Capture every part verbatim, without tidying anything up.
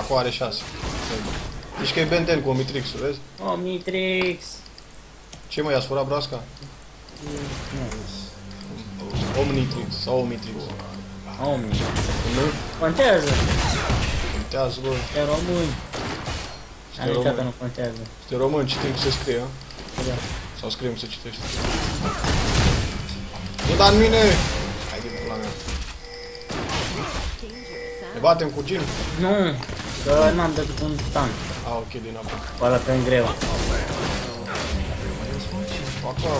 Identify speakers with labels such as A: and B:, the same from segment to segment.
A: Acum are șase. Zici că e Benten cu Omnitrix-ul, vezi?
B: Omnitrix!
A: Ce mă, i-a sfurat broasca? Omnitrix sau Omnitrix?
B: Omni.
A: Nu?
B: Contează!
A: Contează, bă.
B: De români.
A: Suntem
B: Niciodată
A: români.
B: nu contează.
A: Suntem români, citim cum se scrie, a?
B: Da.
A: Sau scriem cum se citește. Nu da în mine! Hai din pula mea. Ne batem cu Jin?
B: Nu! Că n-am decât un stun.
A: A, ok, din apă.
B: Ăla pe greu.
A: Acolo.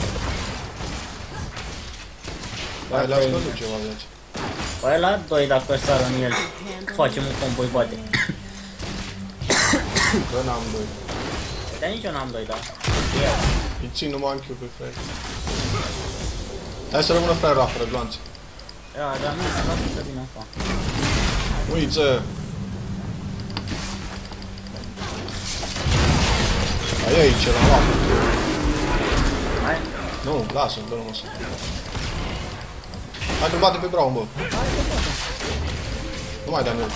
A: Hai, le-a scăzut ceva viață.
B: Păi la doi dacă sar în el. Facem un combo, îi bate.
A: Că n-am doi.
B: Dar nici eu n-am doi, da.
A: Îi țin numai în Q pe fraier. Hai să rămână fraierul apără gloanțe.
B: Da, dar nu, lasă să vină afa.
A: Uiță! Ai aici, la lapă.
B: Hai.
A: Nu, lasă-l, dă-l mă să. Hai că-l bate pe Brown, bă. Nu mai dai mult.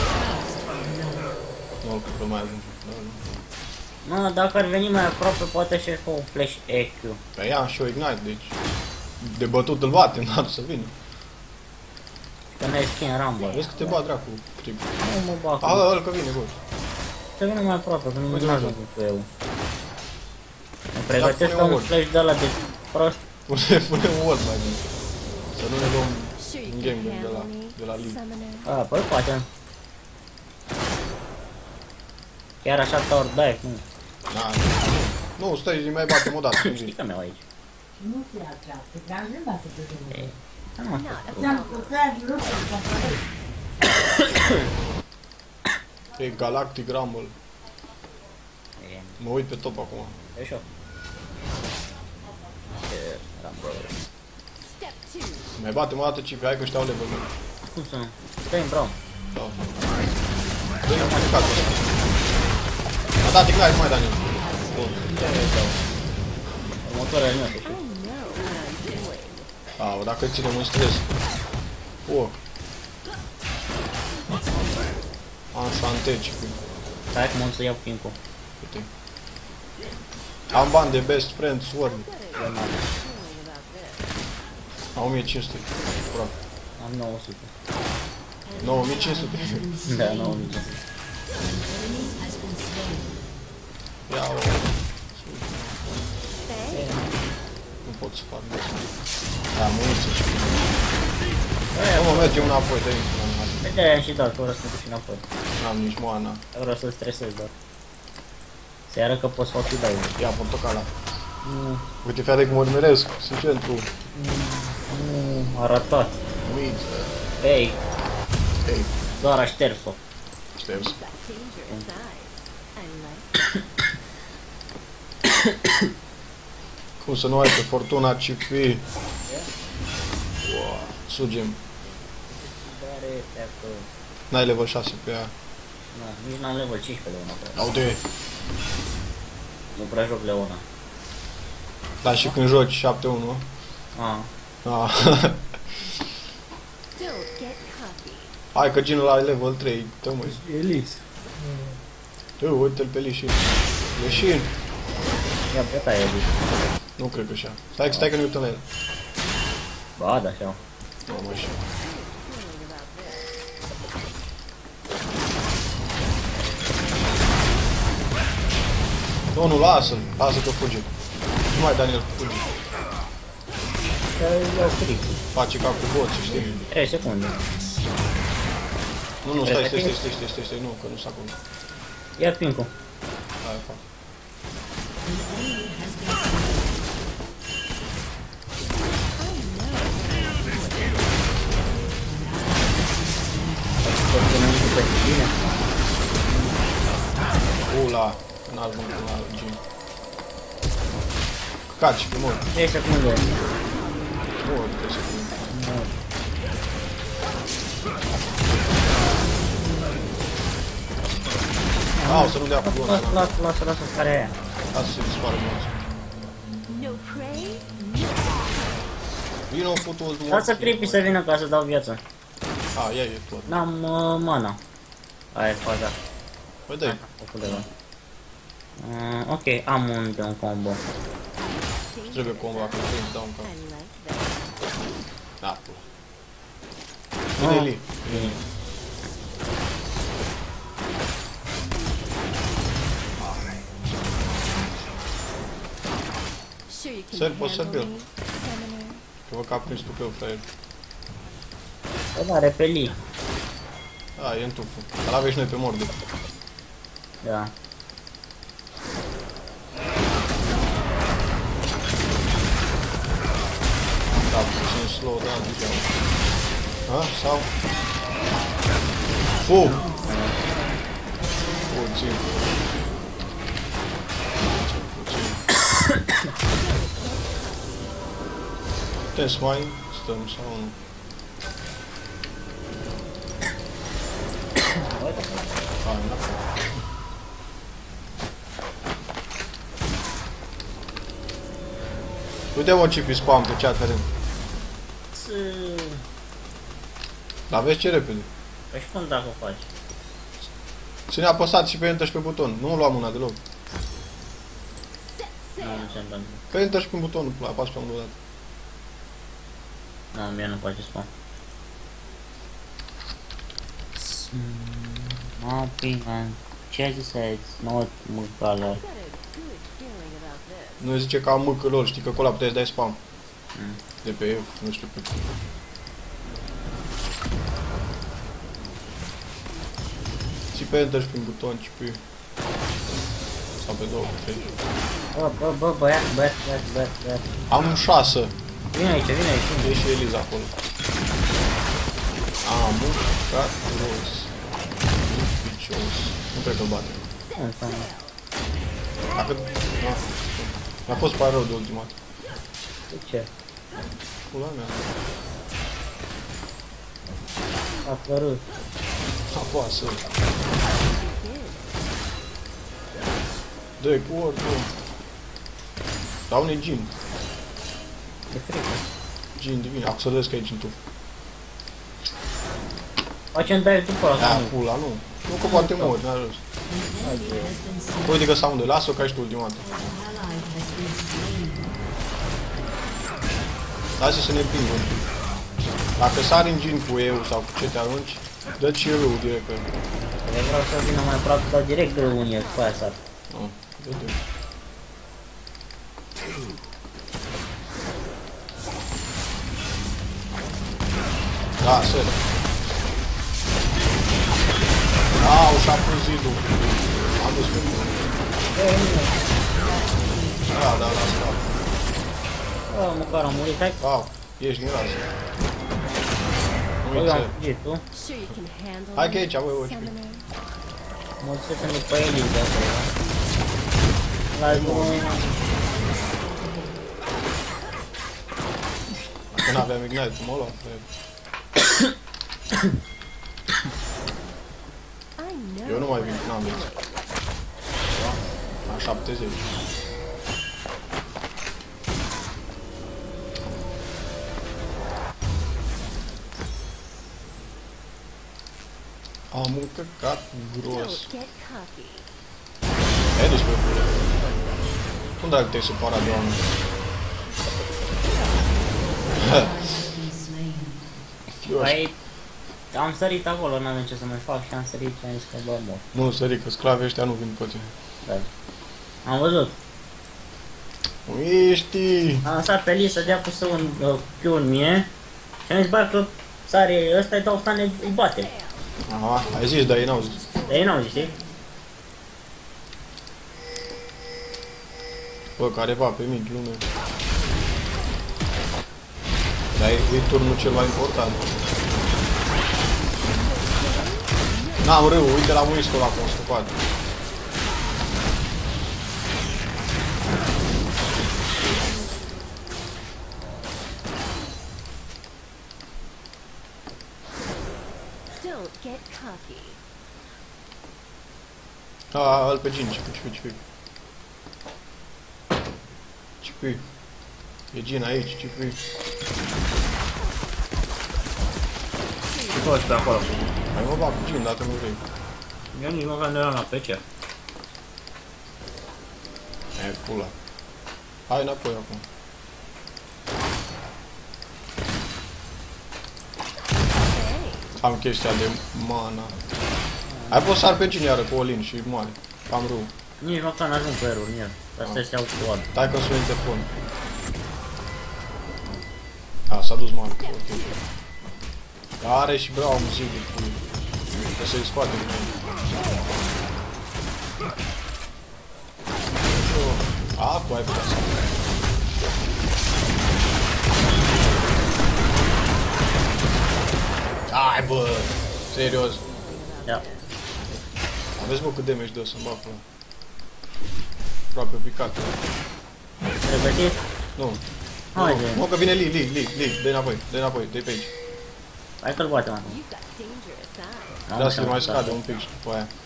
A: Nu, că mai ajung.
B: Mă, dacă ar veni mai aproape, poate și cu un flash E Q.
A: Pe ea și o ignite, deci... De bătut îl bate, n-ar să vină.
B: Că n-ai skin Rumble.
A: Vezi că te bat dracu, trip.
B: Nu mă bag.
A: A, ăla că vine, bă.
B: Să vină mai aproape, că nu
A: Uite,
B: mă
A: uite.
B: ajung cu eu. Mă pregătesc
A: pune
B: ca un
A: ward.
B: flash de ăla de prost.
A: Pune, pune un word mai bine. Să nu ne luăm un game de la, de la League.
B: A, păi poate. Chiar așa tower dive, nu.
A: Da, nu. Nu, stai, mai batem o dată.
B: Știi că mi-au aici.
C: Nu se atrapă, dar nu va să te
B: E, nu.
C: Ți-am putut lucruri ca
A: E Galactic Rumble.
B: E,
A: Mă uit pe top acum.
B: e și eu. E, Rumble.
A: Mai batem o dată Cipi, hai că ăștia au level.
B: Cum să nu? Stai în brown.
A: Da. Dă-i un plecat ăsta. A dat ignite, nu mai da nimic. Bun.
B: Următoarea nu știu.
A: A, dacă ținem în stres. O. Enchanté, Cipi.
B: Stai că mă să iau pimpo.
A: Uite. Am bani de best friend sword. Am o mie cinci sute. Aproape.
B: Am nouă sute.
A: nouă mii cinci sute.
B: Da, nouă mii cinci sute.
A: Ia o. Nu pot să fac. Da, mă uiți și nu mă mergem înapoi, dă-i înapoi.
B: De aia am și dat, că vreau să mă duc și înapoi.
A: N-am nici moana.
B: Vreau să-l stresez doar. Să-i arăt că poți face dai.
A: Ia portocala.
B: Nu,
A: Uite, fiare cum urmăresc. Sunt centru.
B: nu, a ratat.
A: Uiți.
B: Ei,
A: Ei,
B: doar a șters-o.
A: șters. Cum să nu ai pe Fortuna Cipi? Wow, sugem. N-ai level șase pe ea.
B: Nu, nici n-am level cinci pe Leona. prea.
A: Aude.
B: Nu prea joc Leona.
A: Da, și când joci șapte unu.
B: Ah.
A: Ah. Hai că Ginul are level trei. Dă măi.
B: Elix.
A: Tu, uite-l pe Lishin. Lishin.
B: Ia pe ta Elix.
A: Nu cred că așa. Stai, stai că ne uităm la el.
B: Ba, da, așa.
A: Nu, mă, așa. Nu, nu, lasă-l. Lasă că fuge. Nu mai Daniel, fuge.
B: Că iau fric.
A: Face ca cu boții, știi?
B: trei secunde.
A: Nu, nu, stai, stai, stai, stai, stai, stai, stai, nu, că nu s-a acum.
B: Ia pink-ul.
A: Hai, fac. Ula, n-ar bun până la Gin. Căcat și pe mor.
B: trei secunde.
A: Mor, trei secunde. Au, să nu dea cu gol.
B: Lasă, lasă, lasă, lasă, care e aia?
A: Lasă să dispară mulți. Vino futul ăsta.
B: Lasă creepy să vină ca să dau viață.
A: A, ia e tot.
B: N-am uh, mana. Aia e faza.
A: Păi dai.
B: Uh, ok, am un de un combo.
A: Trebuie combo acolo, trebuie să dau un cap. Da, pula. Vine Eli.
B: Bine.
A: Sări, poți să bil. Că vă cap prins tu pe o fraier.
B: Bă, da, repeli.
A: Da, e în tuful. Dar l-aveai și noi pe morde.
B: Da.
A: Da, puțin slow, da, deja. Ha? Sau? Fu! Puțin. Puțin. Putem să mai stăm sau nu? Hai, înapoi. Uite mă ce pe spam pe chat, vedem. Dar vezi ce repede.
B: Păi și cum dacă o faci?
A: Ține apăsat și pe enter și pe buton. Nu lua mâna deloc.
B: Nu, nu se întâmplă.
A: Pe enter și pe buton, apasă pe amândouă dată.
B: Nu, mie nu face spam. Mapping and changes it's not color.
A: Nu zice că am mâcă lor, știi că acolo puteai să dai spam.
B: Mm.
A: De pe F, nu știu pe ce. Și pe enter și pe buton și pe... Sau pe două, pe trei.
B: Bă, bă, bă, băiat, băiat, băiat, băiat, băiat.
A: Am șase.
B: Vine aici, vine aici.
A: E și Eliza acolo. Am mâncat roz. Picios. Nu cred că-l bate.
B: Ce înseamnă?
A: Dacă... Da. Mi-a fost pare rău de ultima dată.
B: De ce?
A: Pula mea.
B: A părut.
A: Apasă. Dă-i cu ori, bă. Dau unei gin.
B: E frică.
A: Gin divin. Acum să vezi că e gin tu.
B: Facem dive după ăla,
A: Da,
B: sau nu?
A: pula, nu. Nu că poate mori, n-are rost. Uite că s-a unde. Lasă-o ca și tu ultima dată. Lasă să ne împingă un pic. Dacă sari în gin cu eu sau cu ce te arunci, dă-ți râul direct pe el.
B: Eu vreau să vină mai aproape, dau direct greu în el, cu aia sar.
A: Nu, dă-te. Da, sări. Au, și-a pus zidul. Am dus pe mine. Da, da, da, da.
B: Bă, măcar am murit, hai.
A: Au, ești din rază. Nu
B: Bă, eu am
A: uiți.
B: fugit, tu?
A: Hai că e aici, voi, voi.
B: Mă ducem după Eli de acolo. La zi.
A: Dacă n-aveam ignite, mă luam, frate. Eu nu mai vin, n-am vieță. La șaptezeci. Am un căcat gros. E, deci pe pule. Cum dacă te-ai supărat de oameni? Fioș.
B: Păi, am sărit acolo, n-am ce să mai fac și am sărit și am zis că bă, mor.
A: Nu, sări, că sclavii ăștia nu vin pe tine.
B: Da. Am văzut.
A: Nu ești!
B: Am lăsat pe Eli să dea pusă un uh, Q în mie și am zis, bă, că sare ăsta, îi dau stane, îi bate.
A: Aha, ai zis, dar ei n-au zis.
B: Dar ei n-au zis, știi?
A: Bă, careva pe mic, lume. Dar e, e turnul cel mai important. N-am râu, uite la Winston ăla cum a scăpat.
D: Don't get cocky.
A: A, îl pe Gin, cipi, cipi, cipi. Cipi. E Gin aici, cipi.
B: Ce faci pe acolo?
A: Hai mă bag cu Gin, dacă nu vrei.
B: Eu nici măcar nu eram la P C.
A: E pula. Hai înapoi acum. Am chestia de mana. Hai poți sar pe cine iară cu Olin și moare. Cam rău.
B: Nici măcar n-ajung pe error în el. Asta este autoad.
A: Stai că sunt telefon. A, s-a dus mare. Ok. Are și breau muzică. Că să-i scoate din el. A, tu ai putea să... Hai bă! Serios.
B: Ia.
A: Vezi bă cât damage dă să-mi bag până. Aproape picat.
B: Pregătit?
A: Nu.
B: Haide.
A: Nu, nu, că vine Lee, Lee, Lee, Lee, dă-i înapoi, dă-i înapoi, dă-i pe aici.
B: Hai că-l batem acum.
A: Da, să mai scade un pic și după aia.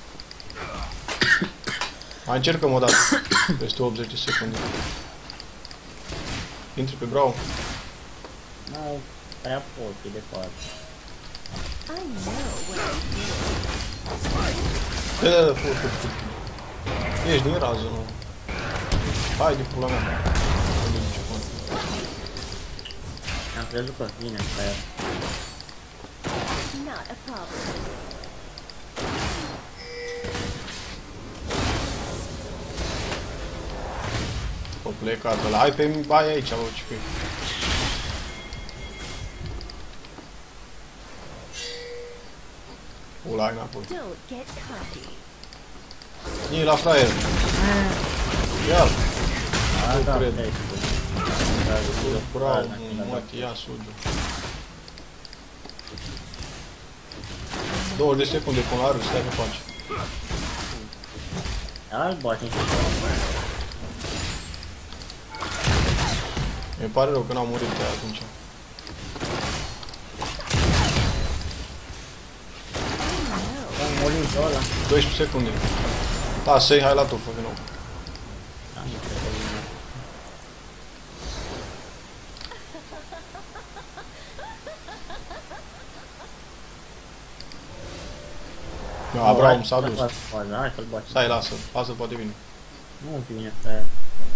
A: Mai încercăm o dată. Peste optzeci de secunde. Intri pe Braum.
B: Nu, prea pot, e departe.
A: Da, da, da, fă, fă, fă. Ești din rază, nu? Hai de pula mea.
B: Am crezut că vine pe aia.
A: O plecat ăla. Hai pe bai aici, bă, ce fii. Ula, hai înapoi. Nii la fraier. Ia-l. Nu cred. Curau, măti, ia sugiu. douăzeci de secunde până la râs, stai că faci.
B: Hai, bate și
A: Mi pare rău că n-am murit de atunci.
B: am murit pe ăla.
A: doisprezece secunde. Da, să-i hai la tufă, vină.
B: Da, nu cred că vine.
A: Da, Abraham s-a dus.
B: Hai să-l bate.
A: Stai, lasă, lasă, poate vine.
B: Nu vine pe aia.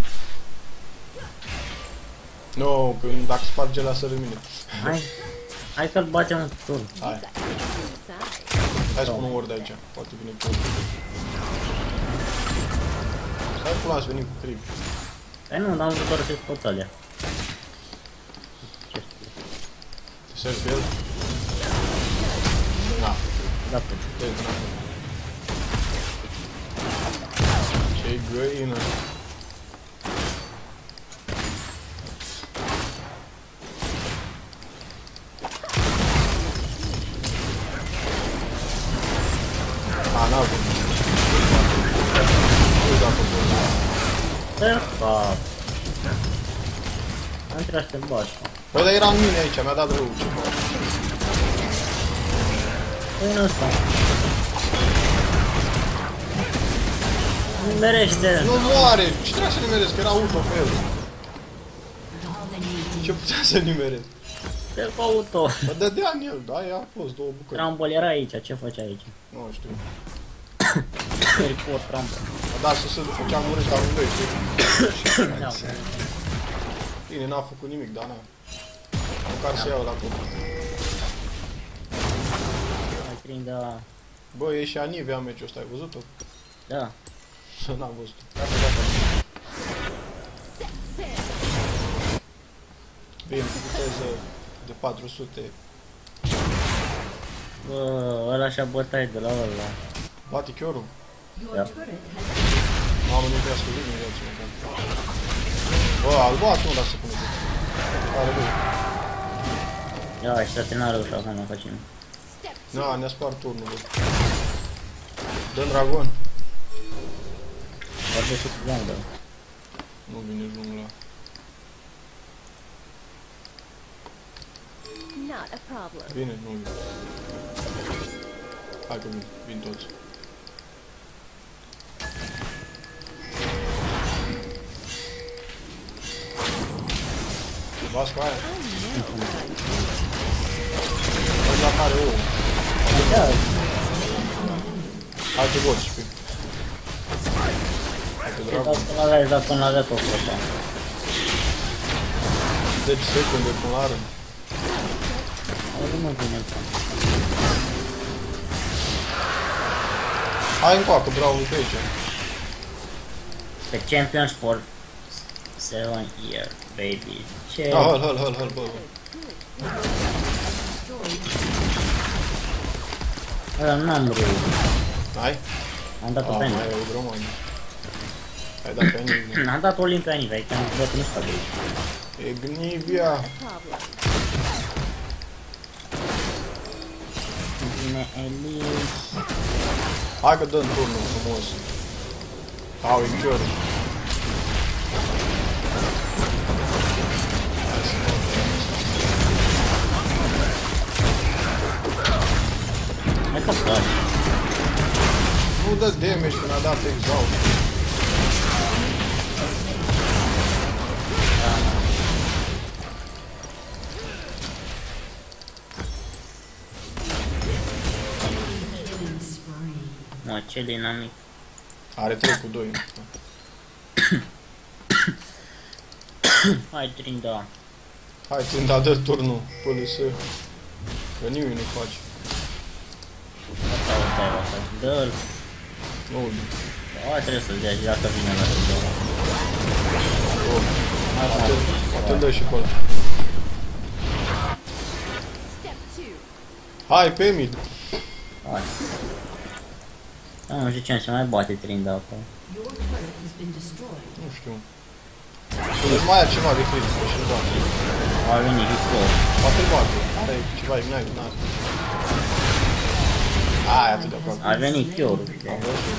A: Nu, că dacă sparge la să rămâne.
B: Hai. Hai să-l batem în turn.
A: Hai. Hai să pun un ward de aici, poate vine cu urmă. Stai pula, ați venit cu creep.
B: Păi nu, n-am văzut doar să-i scot alea. Ce știu.
A: Te seri pe el? Da.
B: Da, pe
A: Dă-i până acolo. Ce-i găină. A, n-a avut. Nu dacă pot.
B: Perfect. Am intrat să te bagi.
A: Păi, dar era în mine aici, mi-a dat rău. Ce fac?
B: Păi în ăsta. Nimerește.
A: Nu moare! Ce trebuie să nimeresc? Era auto pe el. Ce putea să nimeresc?
B: Te auto.
A: Mă dădea în el, da? Ea a fost două bucăți.
B: Rumble era aici, ce făcea aici?
A: Nu știu.
B: Report Rumble.
A: Da, să se făcea murit la amândoi, știi?
B: Da.
A: Bine, n-a făcut nimic, dar na. Măcar să iau la tot.
B: Mai prindă...
A: Bă, e și Anivea meciul ăsta, ai văzut-o?
B: Da.
A: N-am văzut-o.
B: Gata, gata.
A: Bine, viteză de patru sute.
B: Bă, ăla și-a bătaie de la ăla.
A: Bate chiorul.
B: Da.
A: Mamă, nu vrea să vin în viață măcar. Bă, al bate, nu lasă pune. Are băi.
B: Ia, ăștia n-a reușit să ne facem.
A: Na, ne-a spart turnul, bă. Dă-n dragon.
B: Vorbește cu jungle.
A: Nu vine jungla.
D: Not a problem.
A: Vine, nu vine. Hai că vin, vin toți. Vasco aia. Ăsta care ouă.
B: Da.
A: Hai te boți, știi. Hai te
B: Ce
A: dragul.
B: dau până la dat până la dat tot ăsta.
A: zece secunde până la rând.
B: Nu mă vine pe.
A: Hai încoacă, bravo, pe aici.
B: The champions for seven year, baby. Ce?
A: Da, hăl, hăl, hăl, hăl, bă, bă.
B: Ăla n-am vrut.
A: Hai?
B: Am dat-o
A: Ah,
B: pe
A: mai
B: Aniv.
A: e o grămadă. Hai dat pe Aniv.
B: Am dat Olim pe Aniv, aici am văzut nu stabil.
A: Ignivia.
B: Bine, Elis.
A: Hai că dăm turnul frumos. Au, e chiar. Hai să mă.
B: Hai că faci.
A: Nu dă damage când a dat exhaust.
B: Mă, ce dinamic.
A: Are trei cu doi.
B: Hai, Trinda.
A: Hai, Trinda, dă turnul. Până să... Că nimeni nu face.
B: Asta, asta, asta. Dă-l.
A: Nu,
B: Aia trebuie să-l dea și dacă vine la Trinda.
A: atât, atât dă și pe ăla. Hai, pe mid.
B: Hai. Da, nu știu ce se mai bate Trinda acolo.
A: Nu știu. Îți mai are ceva de critică și-l bate.
B: A venit și cu
A: Poate îl bate. Are ceva ignite, n-are. Ai, atât de aproape.
B: A venit chiorul.
A: Am văzut.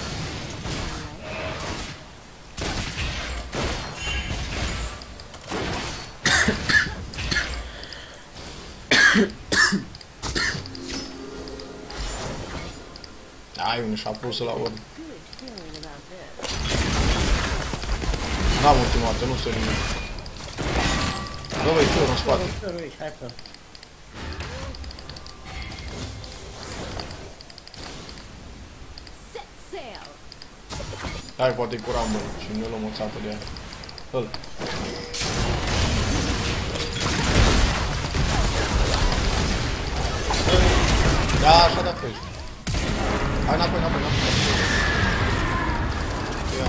A: Ai, unul și-a pus la urmă. N-am ultimată, nu se nimic. Dă băi, chiar în spate.
B: Chiorul ești, hai că.
A: Hai, poate-i cu Rumble și ne luăm o țapă de aia. Îl. Da, așa de-a fost. Hai înapoi, înapoi, înapoi. Ia.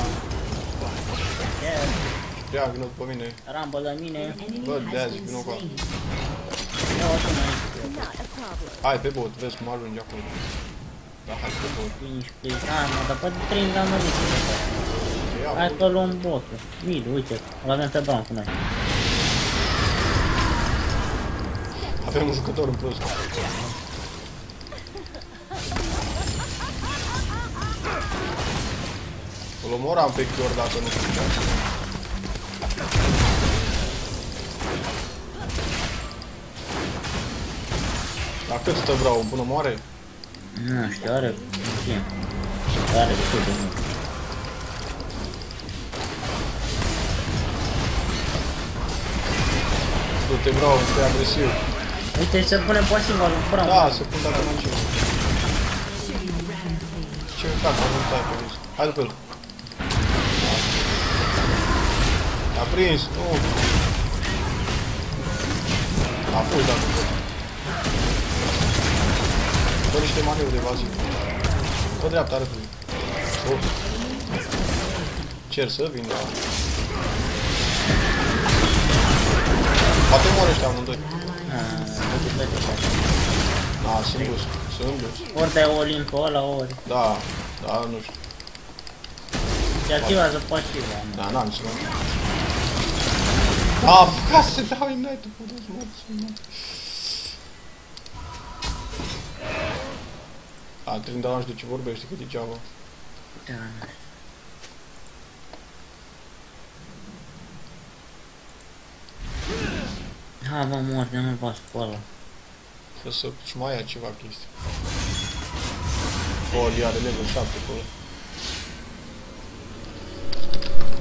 A: Ia, vină după mine.
B: Rumble la mine.
A: Bă, de-azi, vină cu asta.
B: Ia o să mai.
A: Hai, pe bot, vezi cum ajunge acolo. Da, hai pe bot.
B: Finish, please. Hai, mă, dar poate Trinda nu zice.
A: Ia,
B: Hai
A: bot.
B: că luăm botul. Mid, uite, îl avem pe Brown cu noi.
A: Avem un jucător în plus. Îl omoram pe Chior dacă nu știu. Dar cât stă vreau? Până moare?
B: Nu știu, are, nu știu. Are destul de mult.
A: Du-te vreau, este agresiv.
B: Uite, se pune pasiv al lui Brown.
A: Da, se pun dacă nu ceva. Ce fac, am uitat pe risc. Hai după el. A prins, nu. A fost dacă pot. Fă niște manevre evazive. Pe dreapta arătului. Oh. Cer să vin la... Poate mor ăștia amândoi. Da, sunt dus, sunt dus.
B: Ori dai Olim pe ăla, ori.
A: Da, da, nu știu.
B: Se activează pasiva.
A: Da, n-am să mai... A, ca să dau ignite-ul, puteți mă sună. A, Trinda nu știu de ce vorbește, că degeaba.
B: Da. Ha, mă mor, de nu-l pas pe ăla.
A: Trebuie să-și mai ia ceva chestii. O, el are level șapte pe ăla.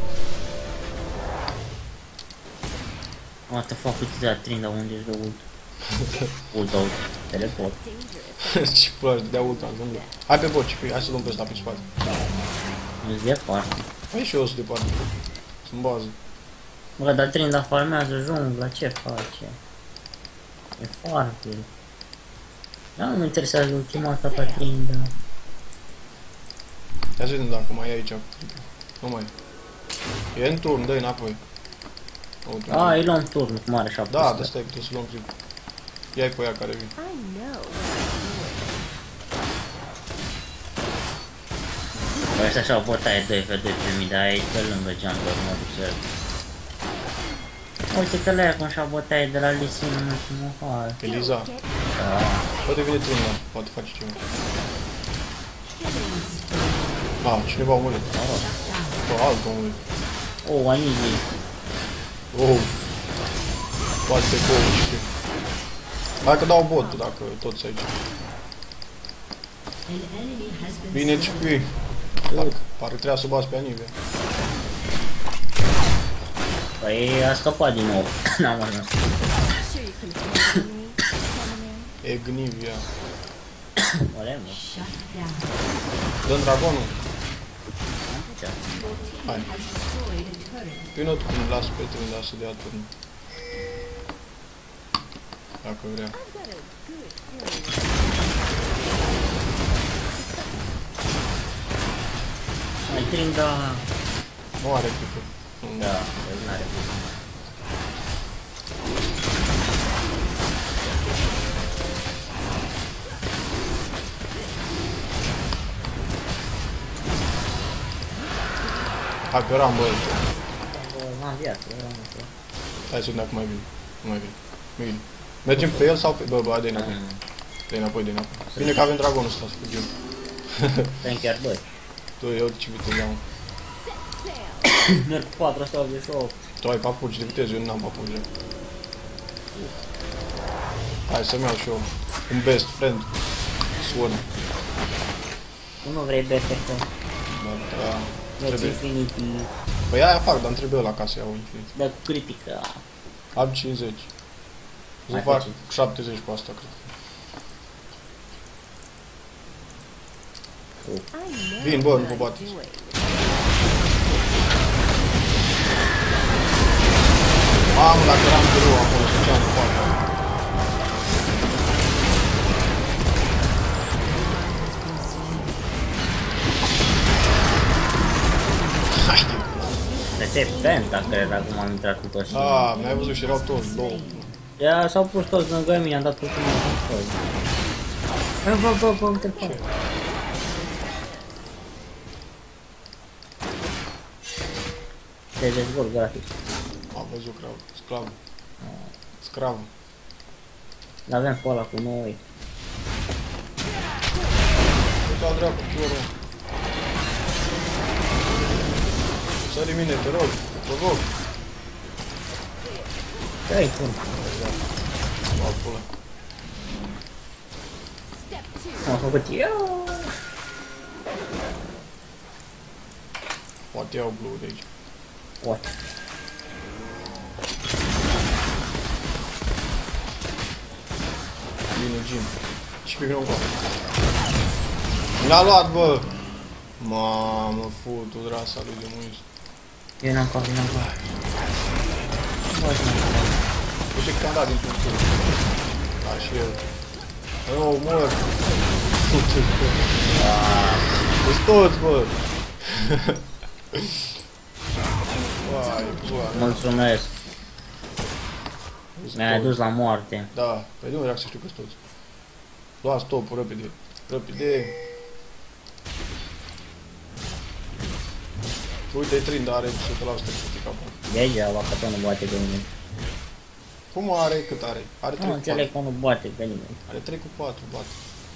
B: What the fuck, uite de la Trinda unde ești de ult. Ulta, teleport.
A: Ce flash, dădea ultra în jungla. Hai pe bot, Cipi, hai să luăm pe ăsta pe spate.
B: Nu-ți departe.
A: Hai și eu sunt departe. Sunt bază.
B: Bă, dar Trinda farmează jungla, ce face? E foarte... Da, nu mă interesează ultima asta pe Trinda.
A: Ia să vedem dacă mai e aici. Nu mai e. E în turn, dă-i înapoi.
B: A, îi luăm turnul, cum are șapte.
A: Da, de stai, putem să luăm clip. Ia-i pe ea care vine.
B: Băi, ăsta așa o bătaie doi pe doi pe mii, dar e pe lângă jungler, mă duc să... Uite că le-aia cum și-a bătaie de la Lee Sin în ultimul hal.
A: Eliza.
B: Da.
A: Poate vine Trinda, poate face ceva. Ah, cineva a murit. Bă, altul a murit.
B: Oh, Anigi.
A: Oh. Poate cu ouă, știu. Hai că dau bot, dacă toți aici. Bine, Cipi. Parcă, parcă trebuia să bați pe Anivia.
B: Păi a scăpat din nou. N-am ajuns.
A: Egnivia.
B: Olem, bă.
A: Dă-mi dragonul.
B: Am putea.
A: Hai. Vină tu când las pe Trinda să dea turn. Dacă vrea.
B: Mai Trinda...
A: Nu are clipă.
B: Da, el n-are.
A: Hai pe Ram, bă.
B: N-am viață, eram acolo.
A: Hai să vedem dacă mai vine. Nu mai vine. Bine. Mergem pe el sau pe... Bă, bă, hai de înapoi. De înapoi, de înapoi. Bine că avem dragonul ăsta, să fugim.
B: Tem chiar doi.
A: Tu, eu de ce viteză am?
B: Merg cu patru sute optzeci și opt.
A: Tu ai papuci de viteză, eu n-am papuci. Hai să-mi iau și eu un best friend. Swan.
B: Tu nu vrei B F F.
A: Bă, da,
B: Mergi
A: trebuie.
B: Infinity.
A: Păi aia fac, dar îmi trebuie ăla ca să iau infinit.
B: Dă cu critică.
A: Am cincizeci. Să
B: Mai
A: fac
B: faci?
A: șaptezeci cu asta, cred. Vin, bă, nu vă bateți. Mamă, dacă eram greu acolo, să ceam foarte.
B: Este penta, cred, acum am intrat cu toți.
A: Ah, mi-ai văzut și erau toți două.
B: Ia, s-au pus toți lângă mine, am dat ultimul control. Bă, bă, bă, bă, uite-l pe ăla. Te dezvolt grafic.
A: Am văzut crav, sclav. Scrav.
B: L-avem pe ăla cu noi.
A: Uite la dreapta, chiorul. Sări mine, te rog, te rog.
B: Ce-ai pun?
A: Mă pula.
B: M-am făcut eu.
A: Poate iau blue de aici.
B: What?
A: Bine, Jim. Și pe vină un L-a luat, bă! Mamă, futul rasa lui de muis.
B: Eu n-am corp, n-am corp. Bă, n-am
A: Uite că te-am dat dintr-un tur. Da, și el. Oh, mor! Futul, bă! Îți toți, bă! Uai, bă!
B: mulțumesc. Mi-ai adus la moarte.
A: Da, păi nu vreau să știu că-s toți. Luați topul, repede. Repede. Uite, Trinda are o sută la sută critic acum.
B: Degeaba că tot nu bate pe nimeni.
A: Cum are? Cât are? Are
B: Nu
A: trei cu
B: înțeleg
A: patru.
B: că nu bate pe nimeni.
A: Are trei cu patru, bate.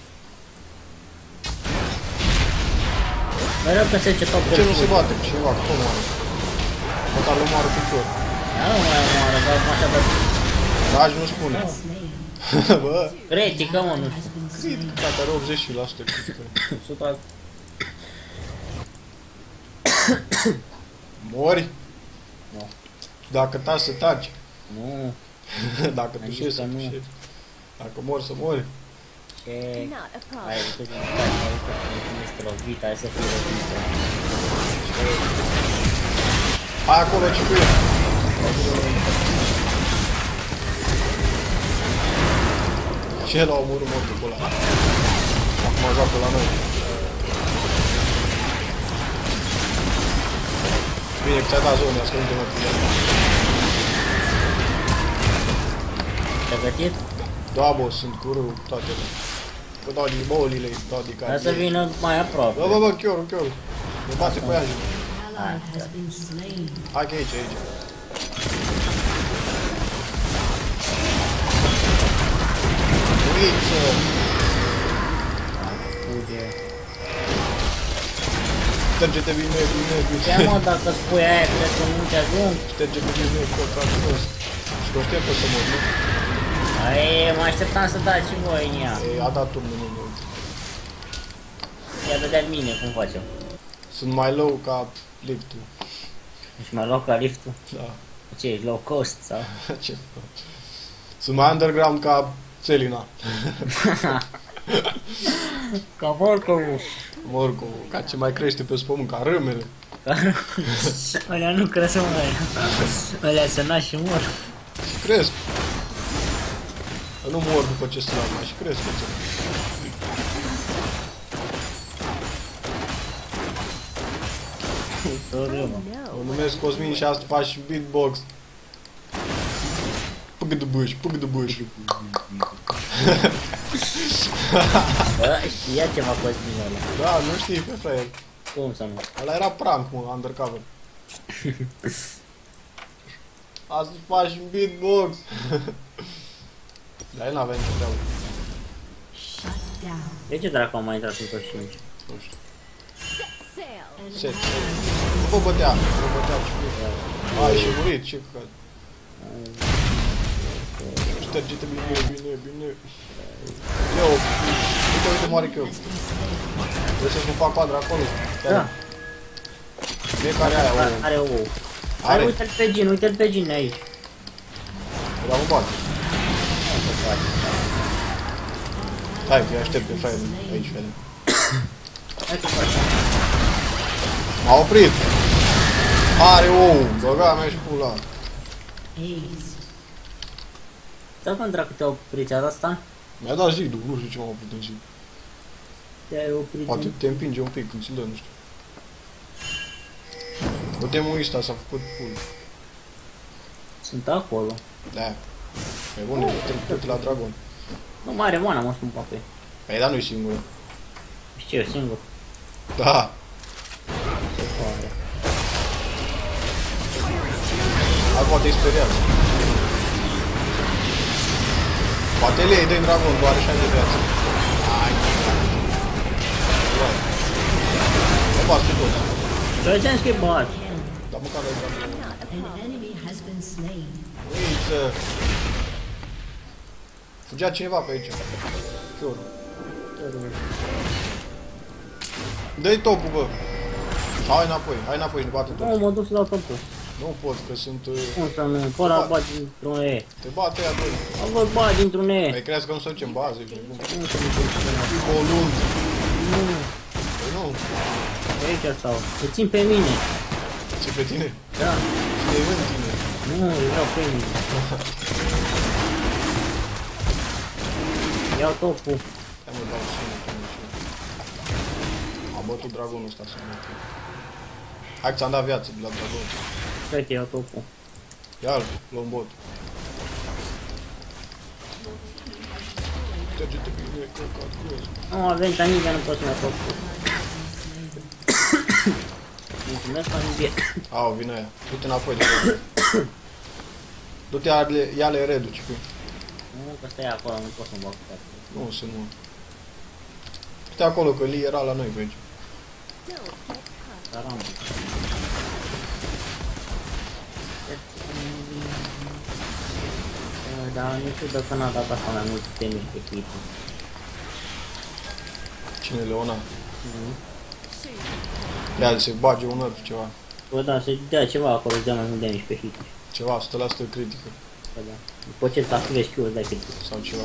B: Mereu că se ce top
A: De ce nu se bate cu cineva? Cum are? Măcar îl omoară picior.
B: Da, nu mai omoară, dar cum așa de...
A: Da, azi nu spune. Bă,
B: Critică, mă, nu știu.
A: cred că are optzeci la sută critică.
B: Suta...
A: Mori?
B: Nu.
A: Dacă taci să taci.
B: Nu.
A: Dacă
B: Am
A: tu
B: zis
A: șezi să
B: că nu.
A: tușești. Dacă mor să mori.
B: Ce... Hai, uite-te, hai, uite-te, cum este lovit, hai să fii lovit.
A: Hai acolo, ce cu el? Ce l-a omorât mortul pe ăla? Acum joacă la noi. Bine, că ți-a dat zone, ascunde-mă cu el.
B: Te-ai gătit?
A: Da, bă, sunt cu râu, toate. Că dau din bolile, dau din care.
B: Hai să vină mai aproape.
A: Bă, bă, bă, chiorul, chiorul. Ne bate cu ea.
C: Ally has been slain.
A: Hai că e aici, aici. Uiță!
B: Fuge.
A: Șterge-te bine, bine, bine.
B: Ce mă, dacă spui aia, crezi că nu te ajung?
A: Șterge-te bine, cocatul ăsta. Și conștient că o să mor, nu?
B: Ai, mă așteptam să dați și voi în ea.
A: E, a dat turnul, nu, nu.
B: Ia dădea mine, cum facem?
A: Sunt mai low ca liftul.
B: Ești mai low ca liftul?
A: Da.
B: Ce, ești low cost sau?
A: Ce fac? Sunt mai underground ca Selina.
B: Ca morcovul.
A: Morcu, ca ce mai crește pe pământ, ca râmele.
B: Alea nu cresc, mă, alea. Alea se nasc și mor.
A: Și cresc. Nu mor după ce se lasă, și cresc. O numesc Cosmin și asta faci beatbox. Păgă de bâș, păgă de bâș.
B: Bă, știa ceva Cosmin ăla.
A: Da, nu știi pe fraier.
B: Cum să nu?
A: Ăla era prank, mă, undercover. Asta faci beatbox. Dar el n-avea nicio treabă.
B: De ce dracu am mai intrat în top cinci?
A: Nu știu. Set. Nu vă bătea, nu vă bătea ce bine. Ai, și murit, ce căcat. Șterge-te bine, bine, bine. Eu, uite, uite, moare că eu. Vrei să-ți nu fac quadra acolo?
B: Da.
A: Fiecare aia, ouă.
B: Are ouă. Hai,
A: Are.
B: uite-l pe Gin, uite-l pe Gin aici.
A: Dar mă bate. Hai, că eu aștept pe fraier aici, vedem.
B: Hai că faci.
A: M-a oprit. Are ou, băga mea și pula.
B: Dar când dracu te-a oprit, ți-a dat asta?
A: Mi-a dat zidul, nu știu ce m-a oprit în zid.
B: Te-ai oprit.
A: Poate te împinge un pic când ți-l dă, nu știu. Bă, demonista s-a făcut pul.
B: Sunt acolo.
A: Da. Pe bune, trec la dragon.
B: Nu mai are mana, mă spun pape.
A: Păi, dar nu-i singură.
B: Știu, singur.
A: Da.
B: Se poate.
A: Dar poate-i speriază. Poate le iei de dragon, doar așa de viață. Hai. Nu bați pe toți.
B: Ce ți-am schimbat?
A: Dar măcar ai dragon.
C: An enemy has been slain.
A: Uiță. Fugea cineva pe aici. Chiorul. Dă-i topul, bă. Hai înapoi, hai înapoi și ne bate
B: Nu,
A: toți.
B: mă duc să dau topul.
A: Nu pot, că sunt... uh,
B: Cum să nu? Pe ăla bat dintr-un E.
A: Te bate ea doi.
B: Am văd bat dintr-un E.
A: Mai crezi că nu se duce în bază, ești nebun.
B: Nu se duce în
A: O lună.
B: Nu,
A: Păi nu,
B: pe aici stau. Te țin pe mine.
A: ce pe tine?
B: Da.
A: Cine e în tine?
B: Nu, îl vreau pe mine. Iau topul.
A: Hai mă, dau și mă, până și am bătut dragonul ăsta să mă. Hai că ți-am dat viață de la dragon.
B: Stai că iau topul.
A: Ia-l, luăm bot. Trage-te bine, căcat cu el.
B: Nu a venit nici, nu pot să iau topul. Mulțumesc, Anibie.
A: Au, vine aia. Du-te înapoi de acolo. Du-te, ia-le- ia-le reduci.
B: Nu, că stai acolo, nu pot să-mi bag cu toate.
A: Nu, să nu. Du-te acolo, că Lee era la noi pe aici.
B: Dar am. Dar nu știu dacă n-a dat asta mai mult teme pe clipul.
A: Cine, Leona? Ia se bage un nerf, ceva.
B: Bă, da, să dea ceva acolo, să dea mai mult damage pe hit.
A: Ceva, o sută la sută critică.
B: da. După ce îți activezi Q-ul, dai click.
A: Sau ceva.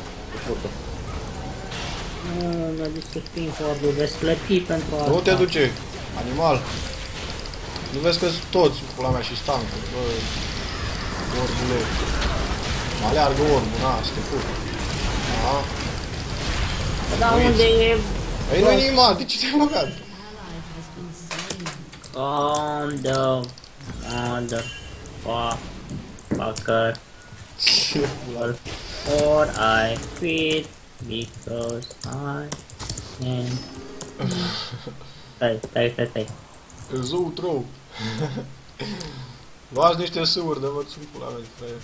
B: Nu, mi-a distrus pin-cord-ul, vei sclăpi pentru asta.
A: Nu te duce, animal. Nu vezi că-s toți, pula mea, și stancul, bă. Orbule. Mă aleargă orbul, na, să te pup. Aha.
B: Dar unde e...
A: Ei, nu-i nimic, de ce te-ai băgat?
B: On the... On the... Fuck... Fucker...
A: Ce pula.
B: Or I quit because I can... Stai, stai, stai, stai.
A: Zău trou. Luați niște sâuri, de văd sunt pula mea de fraier.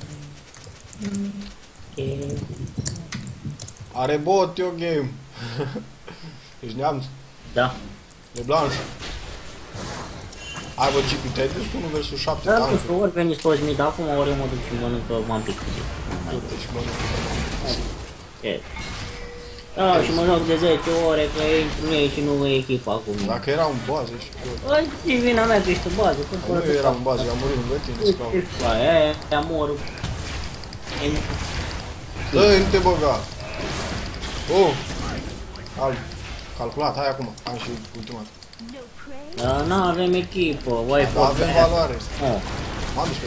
B: Ok.
A: Are bot, eu game. Ești neamț?
B: Da.
A: De blanș. Hai bă, G P, te-ai dus unu versus șapte
B: Da, nu
A: tank.
B: știu, ori veniți toți mii, dar acum ori eu mă duc și mănâncă, m-am plictisit.
A: Du-te și mănâncă.
B: E. Da, și mă joc de zece ore, că nu e și nu e echipa acum.
A: Dacă era un bază și eu.
B: Băi, e vina mea că ești în bază, cum
A: Nu eu eram în bază, eu am murit lângă tine, sclau.
B: Aia, aia, aia, mor.
A: Dă-i, nu te băga. Oh! Al, calculat, hai acum, am și ultimat.
B: Dar n-avem echipă, wai
A: Dar avem valoare.
B: Oh.
A: M-am dus pe.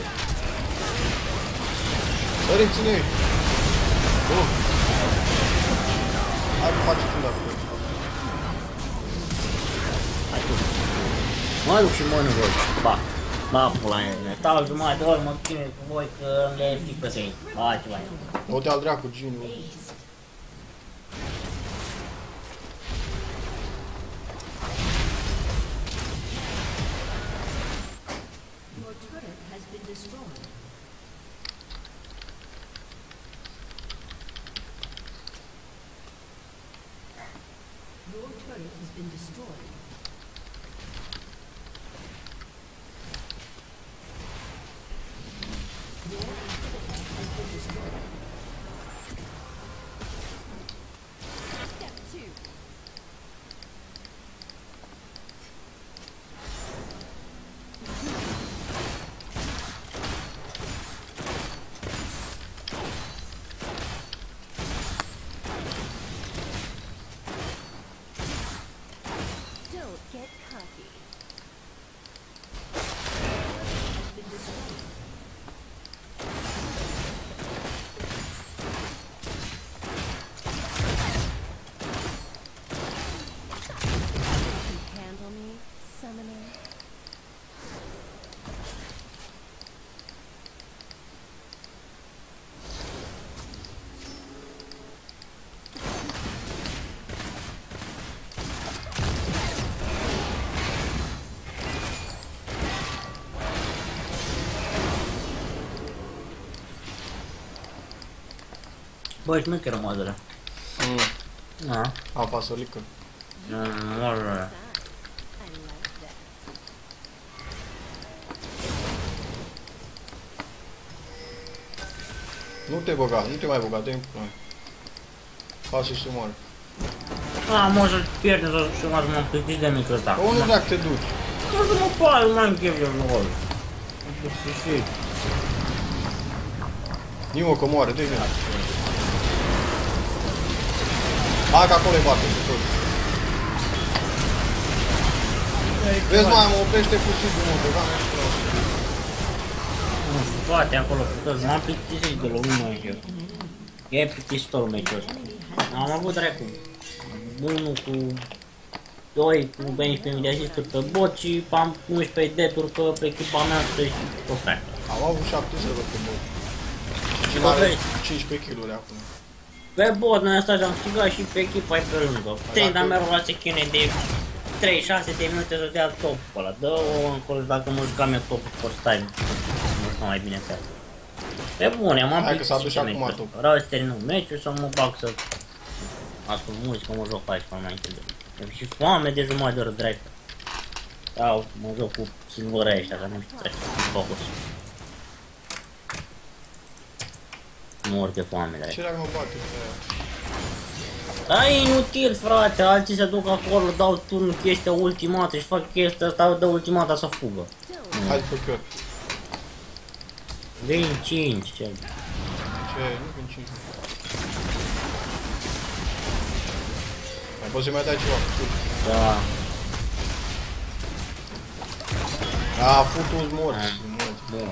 A: Sărim, ține-i. Oh! Hai că faci tu dacă vrei.
B: Hai tu. Mă duc și mănânc voi. Ba. Ba, pula mea. Stau jumătate de ori, mă chinui cu voi că le fi pe săi. Ba, ce mai.
A: O te-al dracu, Gini.
C: Your turret has been destroyed. Your turret has been destroyed. Your inhibitor has been destroyed. Step two. Don't get cocky. Has been destroyed.
D: You handle me, summoner?
B: Băi, nu chiar modele.
A: Mm.
B: Da.
A: Am fasolică.
B: Nu, nu, nu, nu.
D: I like that.
A: Nu te băga, nu te mai băga, dă-i în plan. Faci și moare.
B: A, mă, să pierde, să să mă mă plictiți de mic ăsta.
A: Că unul dacă te duci.
B: Nu să mă pare, nu am chef de rol.
A: Nimo că moare, dă-i bine. Hai că acolo-i bate, pe tot. Vezi, mai mă oprește puțin de mă, băga mea și vreau.
B: Nu știu, toate acolo, cu toți, m-am plictisit de la unul eu. E plictisitorul meciul ăsta. Am avut dracu. Unul cu... Doi cu unsprezece mii de asisturi pe bot și am unsprezece deturi că pe echipa mea și pe frate.
A: Am avut șapte zero pe bot. Și
B: Bă,
A: are
B: vrei?
A: cincisprezece kiluri acum.
B: Pe bot noi asta am câștigat și pe echipa e pe lângă. Trei dar mereu la se chinuie de trei șase de minute să dea top pe ăla. Dă-o încolo și dacă nu jucam eu top first time. Nu stau mai bine pe asta. Pe bune, m-am
A: Hai că s-a dus
B: plictisit de
A: acum
B: meciul
A: top.
B: ăsta. Vreau să termin un meciul să mă bag să ascult muzică, mă joc aici mai înainte de... E și foame de jumătate de oră drept. Sau mă joc cu singura ăștia, că nu știu trece. Focus. Mor de foame de
A: Ce dacă mă bate pe aia?
B: Da, e inutil, frate, alții se duc acolo, dau turn chestia ultimată și fac chestia asta, dă ultimata să fugă.
A: Hai pe chior.
B: Vin cinci, cel.
A: Ce? Nu vin cinci. Mai poți să mai dai ceva?
B: Da.
A: A, futu-ți morți.
B: Da.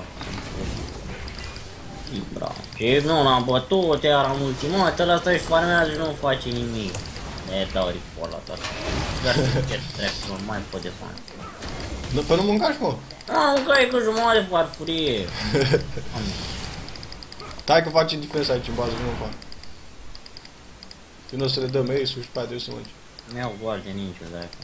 B: Bravo. Și nu l-am bătut, iar am ultimat, ăla stă și farmează și nu face nimic. E, dau ripul ăla tot. Doar ce trebuie, nu mai pot de fan.
A: Nu, pe nu mâncași, mă?
B: Nu, mâncai cu jumătate de farfurie.
A: Stai că face diferență aici în bază, nu mă fac. Când o să le dăm ace-ul și pe aia trebuie să mânci.
B: Mi-au goalde nicio, dacă.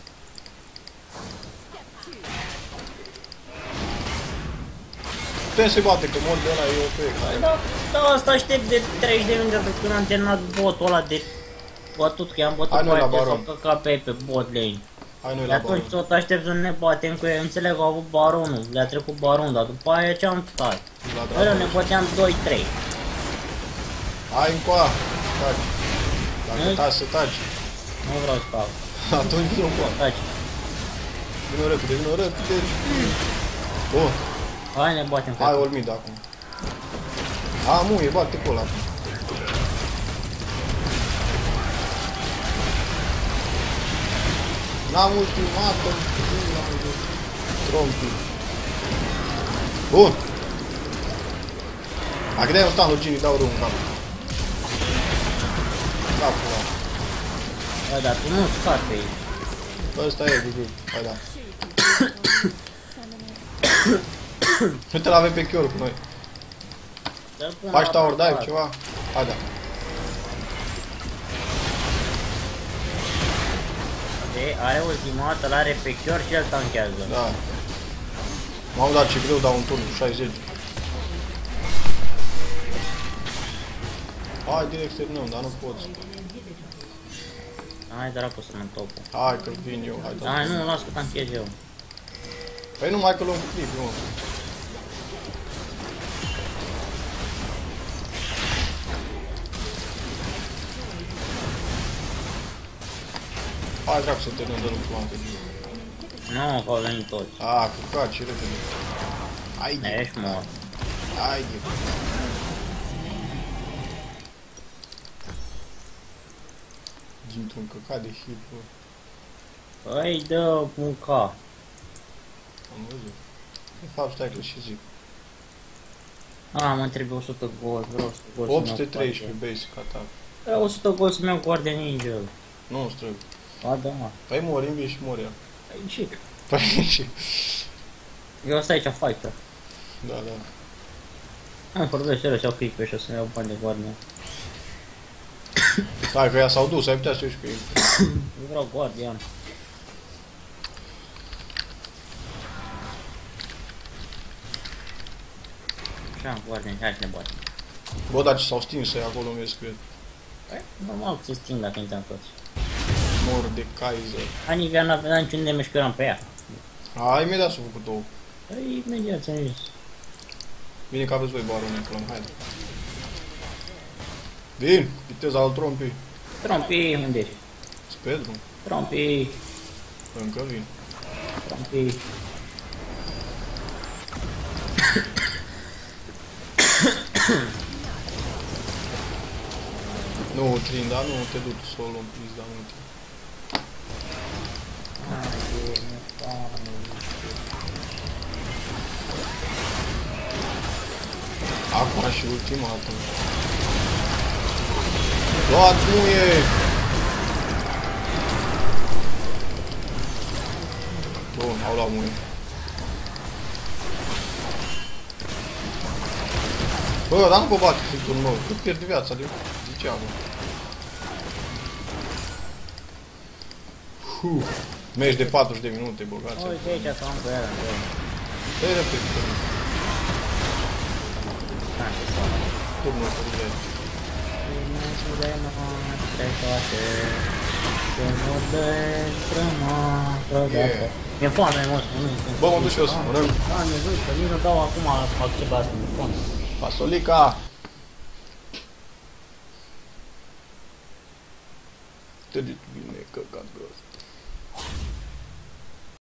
A: Putem să-i bate, că mor de ăla e O P.
B: Da, da, asta aștept de treizeci de minute de când am terminat botul ăla de bătut, că i-am bătut
A: Hai noi la
B: pe aia
A: baron.
B: să căca pe pe bot lane.
A: Hai noi
B: De
A: la
B: atunci
A: baron.
B: tot aștept să ne batem cu ei, înțeleg că au avut baronul, le-a trecut baronul, dar după aia ce-am stat?
A: La
B: Ăla ne
A: dragon.
B: băteam doi trei.
A: Hai încoa. Taci. Dacă
B: Nu?
A: taci să taci.
B: Nu vreau să stau.
A: Atunci vină încoa.
B: Taci.
A: Vină repede, vină repede. Bun.
B: Hai ne batem pe
A: Hai Olmid acum. A, mu, e bate pe ăla. N-am ultimat-o. Trompi. Bun. Dacă dai un stand lui Gini, dau rău în cap. Da, pula.
B: Bă, dar tu nu scapi pe aici.
A: Ăsta e, Gugu. Hai da. Uite-l avem pe Chior cu noi.
B: Să-l pun
A: Faci
B: la
A: tower dive,
B: aparat.
A: ceva? Hai da.
B: De, are ultimată, îl are pe Chior și el tanchează.
A: Da. M-am dat ce greu dau un turn cu șaizeci. Hai, direct terminăm, dar nu pot.
B: Hai dracu să mă topă.
A: Hai că vin eu, hai da.
B: Hai nu, las că tanchez eu.
A: Păi nu mai că luăm cu clip, mă. Hai dracu să terminăm de lucru antes.
B: Nu, că au venit toți.
A: A, căcat, ce repede. Haide,
B: Ești mort.
A: haide. Dintr-un căcat de hit, bă.
B: Păi dă munca.
A: Am văzut. De fapt, stai că și zic.
B: A, mă trebuie o sută gol, vreau o sută gol
A: opt sute treisprezece basic attack.
B: Vreau o sută gol să-mi iau guardia ninja.
A: Nu, îți trebuie.
B: A, da, mă.
A: Păi mori, învii și mori ea.
B: Păi și...
A: Păi și...
B: Eu stai aici fighter.
A: Da, da.
B: Am vorbesc serios, iau click pe și o să-mi iau bani de guardia.
A: Stai că ea s-au dus, ai putea să ieși cu ei.
B: Eu vreau guardian. Și am guardian, hai să ne batem.
A: Bă, dar ce s-au stins ei acolo, mi-e scris.
B: Păi, normal că se sting dacă intrăm toți.
A: Mor de Kaiser.
B: Anivia n-a venit niciun damage că eram pe ea.
A: A, imediat s-au făcut două.
B: Păi, imediat ți-am zis.
A: Bine că aveți voi barone, că l-am, haide. Vin, viteza al trompii.
B: Trompi, unde ești?
A: Spre drum.
B: Trompi,
A: Încă vin.
B: trompi.
A: Nu, Trin, dar nu te duci solo în pis, dar nu te... Acum și ultimată. Luat muie! Bun, au luat muie. Bă, dar nu vă bate prin nou, cât pierde viața de ziceam. Huh. Meci de patruzeci de minute, băgați.
B: Uite aici că am pe ea, în greu.
A: Dă-i repede.
B: Hai, ce soară.
A: Turnul pe rulei. Yeah.
B: Mi-e foame, mă, să mănânc.
A: Bă, mă duc și eu să mănânc.
B: Doamne, zic că nici nu dau acum activa asta, mi-e foame.
A: Fasolica! Te duci bine, căcat gros.